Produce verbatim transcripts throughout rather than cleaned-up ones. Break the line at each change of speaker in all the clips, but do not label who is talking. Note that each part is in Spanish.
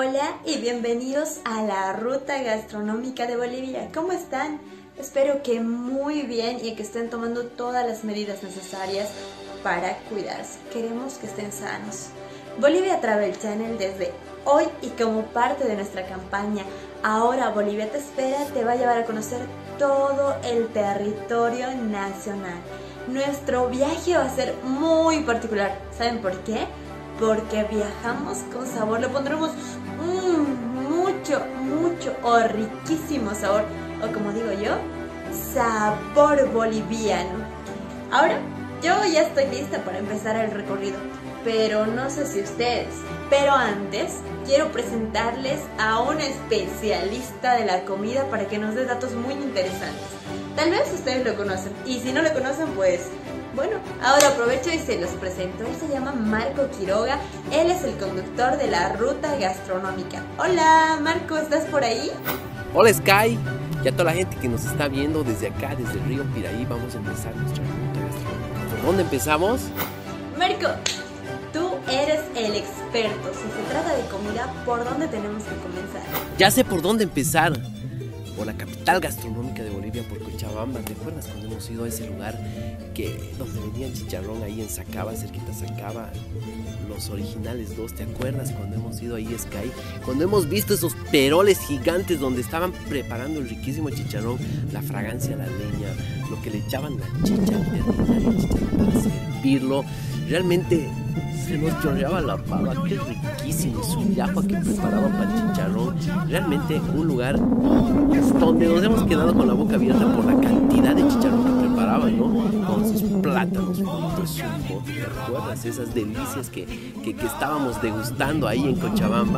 Hola y bienvenidos a la Ruta Gastronómica de Bolivia. ¿Cómo están? Espero que muy bien y que estén tomando todas las medidas necesarias para cuidarse. Queremos que estén sanos. Bolivia Travel Channel desde hoy y como parte de nuestra campaña Ahora Bolivia te espera, te va a llevar a conocer todo el territorio nacional. Nuestro viaje va a ser muy particular. ¿Saben por qué? Porque viajamos con sabor. Le pondremos mmm, mucho, mucho o riquísimo sabor, o como digo yo, sabor boliviano. Ahora, yo ya estoy lista para empezar el recorrido, pero no sé si ustedes. Pero antes, quiero presentarles a una especialista de la comida para que nos dé datos muy interesantes. Tal vez ustedes lo conocen, y si no lo conocen, pues bueno, ahora aprovecho y se los presento. Él se llama Marco Quiroga, él es el conductor de la Ruta Gastronómica. Hola, Marco, ¿estás por ahí?
Hola, Sky, y a toda la gente que nos está viendo desde acá, desde el río Piraí, vamos a empezar nuestra Ruta Gastronómica. ¿Por dónde empezamos?
Marco, tú eres el experto. Si se trata de comida, ¿por dónde tenemos que comenzar?
Ya sé por dónde empezar. Por la capital gastronómica de Bolivia, por Cochabamba. ¿Te acuerdas cuando hemos ido a ese lugar que donde vendían chicharrón ahí en Sacaba, cerquita a Sacaba, los originales dos? ¿Te acuerdas cuando hemos ido ahí, Sky? Cuando hemos visto esos peroles gigantes donde estaban preparando el riquísimo chicharrón, la fragancia a la leña, lo que le echaban la chicha, el chicharrón para servirlo, realmente se nos chorreaba la pava, qué riquísimo, su llapa que preparaban para el chicharrón. Realmente un lugar donde nos hemos quedado con la boca abierta por la cantidad de chicharrón que preparaban, ¿no? Con sus plátanos fritos, su bote, ¿te acuerdas? Esas delicias que, que, que estábamos degustando ahí en Cochabamba.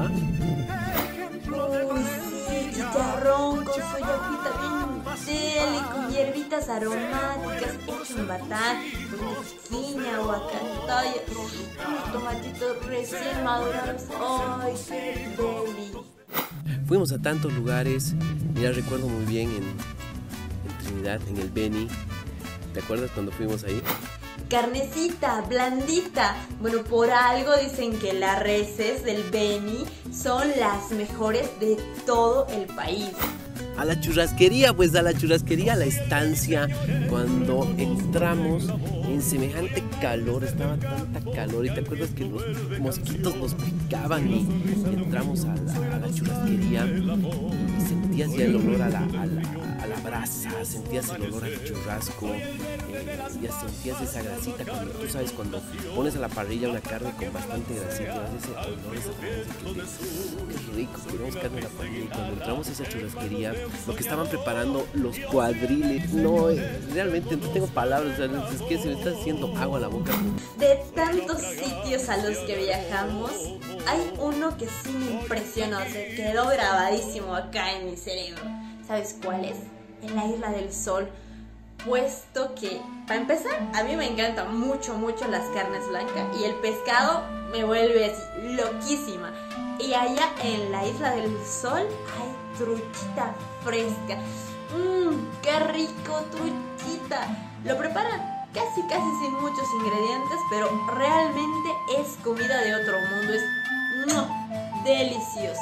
Uy, sí, chicharrón con su llapita bien deli, con hierbitas aromáticas, hecho en batán, con esquina, aguacatoya, unos tomatitos recién madurados. ¡Ay, qué deli!
Fuimos a tantos lugares, mira, recuerdo muy bien en, en Trinidad, en el Beni. ¿Te acuerdas cuando fuimos ahí?
Carnecita, blandita. Bueno, por algo dicen que las reses del Beni son las mejores de todo el país.
A la churrasquería, pues a la churrasquería, a la estancia, cuando entramos en semejante calor, estaba tanta calor y te acuerdas que los mosquitos nos picaban y entramos a la, a la churrasquería y sentías ya el olor a la, a la, a la brasa, sentías el olor al churrasco, eh, ya sentías esa grasita cuando tú sabes cuando pones a la parrilla una carne con bastante grasita, ese olor, esa fragancia que te, qué rico, queremos carne a la parrilla. Y cuando entramos a esa churrasquería, lo que estaban preparando los cuadriles, no, realmente no tengo palabras, o sea, es que se me está haciendo agua a la boca.
De tantos sitios a los que viajamos, hay uno que sí me impresionó, se quedó grabadísimo acá en mi cerebro. ¿Sabes cuál es? En la Isla del Sol. Puesto que, para empezar, a mí me encantan mucho, mucho las carnes blancas y el pescado me vuelve así loquísima. Y allá en la Isla del Sol hay truchita fresca. Mmm, qué rico, truchita. Lo preparan casi, casi sin muchos ingredientes, pero realmente es comida de otro mundo. Es ¡mua! Delicioso.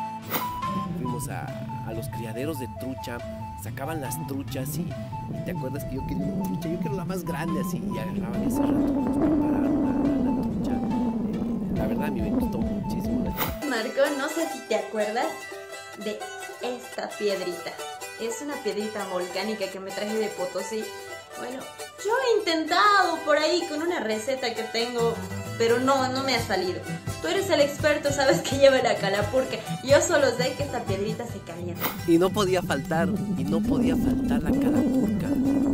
Fuimos a, a los criaderos de trucha, sacaban las truchas y, y te acuerdas que yo quería una trucha, yo quiero la más grande así, y agarraban ese rato, nos prepararon la, la, la trucha. Eh, la verdad a mí me gustó muchísimo la trucha.
Marco, no sé si te acuerdas de esta piedrita. Es una piedrita volcánica que me traje de Potosí. Bueno, yo he intentado por ahí con una receta que tengo, pero no, no me ha salido. Tú eres el experto, sabes que lleva la calapurca. Yo solo sé que esta piedrita se calienta.
Y no podía faltar, y no podía faltar la calapurca.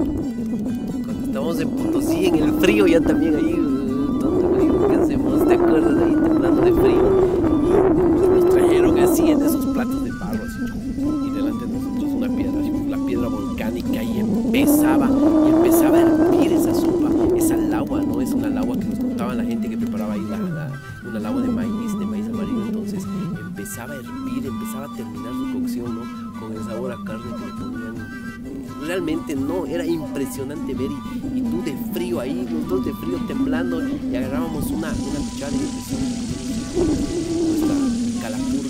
Cuando estábamos en Potosí, en el frío, ya también ahí, ¿dónde frío? ¿Qué hacemos? ¿Te acuerdas ahí temblando de frío? Y nos trajeron así en esos platos de barro, así, y delante de nosotros una piedra, así, la piedra volcánica, y empezaba, y empezaba a hervir esa sopa, esa lagua, ¿no? Es una lagua que nos contaban la gente que preparaba ahí, la, la, una lagua de maíz, de maíz amarillo. Entonces empezaba a hervir, empezaba a terminar su cocción, ¿no? Con el sabor a carne que le ponían. Realmente no, era impresionante ver, y, y tú de frío ahí, los dos de frío temblando, y agarrábamos una, una cuchara y empezamos a comer nuestra calapurca.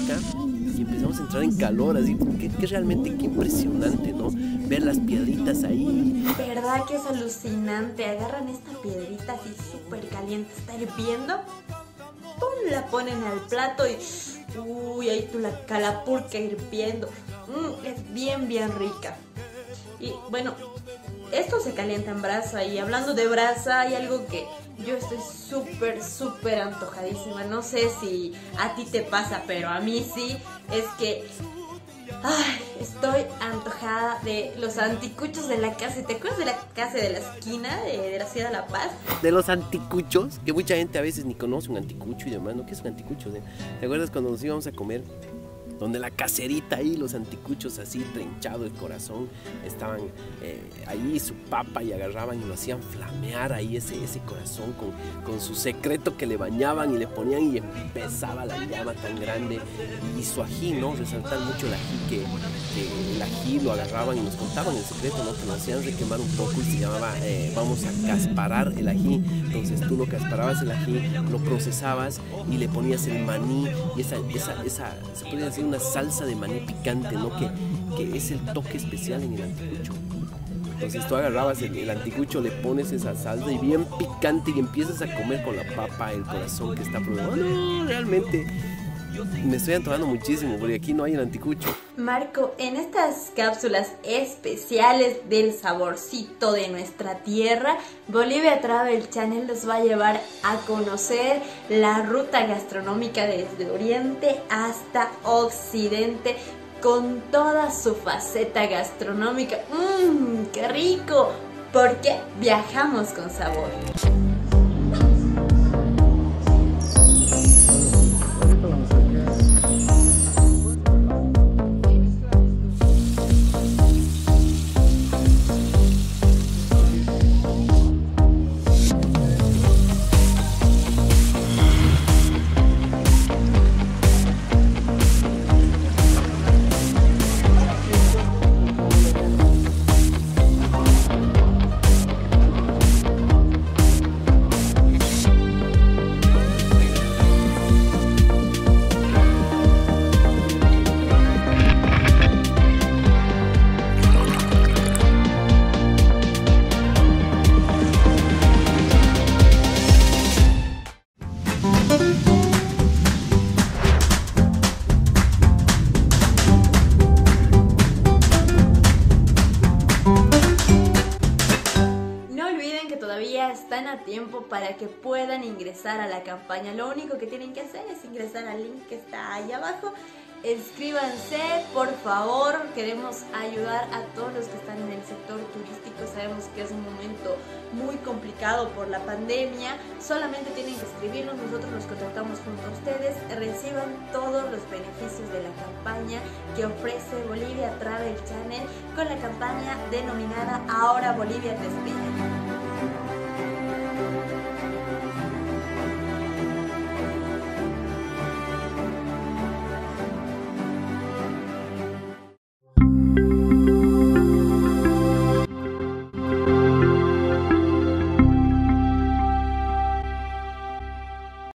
alberca y empezamos a entrar en calor, así que, que realmente qué impresionante, ¿no? Ver las piedritas ahí.
¿Verdad que es alucinante? Agarran esta piedrita así súper caliente, está hirviendo, ¡pum! La ponen al plato y uy, ahí tú la calapurca hirviendo. Mm, es bien, bien rica. Y bueno, esto se calienta en brasa, y hablando de brasa, hay algo que yo estoy súper, súper antojadísima. No sé si a ti te pasa, pero a mí sí. Es que ay, estoy antojada de los anticuchos de la casa. ¿Te acuerdas de la casa de la esquina de, de la ciudad de La Paz?
De los anticuchos, que mucha gente a veces ni conoce un anticucho y demás, ¿no? ¿Qué es un anticucho? ¿Te acuerdas cuando nos íbamos a comer? Donde la caserita ahí, los anticuchos así, trinchado el corazón, estaban eh, ahí su papa y agarraban y lo hacían flamear ahí ese, ese corazón con, con su secreto que le bañaban y le ponían y empezaba la llama tan grande. Y su ají, ¿no? Resaltar mucho el ají, que, que el ají lo agarraban y nos contaban el secreto, ¿no? Que lo hacían requemar un poco y se llamaba, eh, vamos a casparar el ají. Entonces tú lo casparabas el ají, lo procesabas y le ponías el maní y esa, esa, esa se podría decir una salsa de maní picante, ¿no? Que, que es el toque especial en el anticucho. Entonces tú agarrabas el, el anticucho, le pones esa salsa y bien picante y empiezas a comer con la papa el corazón que está probando. No, realmente me estoy antojando muchísimo porque aquí no hay el anticucho.
Marco, en estas cápsulas especiales del saborcito de nuestra tierra, Bolivia Travel Channel los va a llevar a conocer la ruta gastronómica desde Oriente hasta Occidente, con toda su faceta gastronómica. ¡Mmm, qué rico! Porque viajamos con sabor. Están a tiempo para que puedan ingresar a la campaña. Lo único que tienen que hacer es ingresar al link que está ahí abajo. Inscríbanse, por favor. Queremos ayudar a todos los que están en el sector turístico. Sabemos que es un momento muy complicado por la pandemia. Solamente tienen que escribirnos, nosotros los contactamos junto a ustedes. Reciban todos los beneficios de la campaña que ofrece Bolivia Travel Channel con la campaña denominada Ahora Bolivia te espera.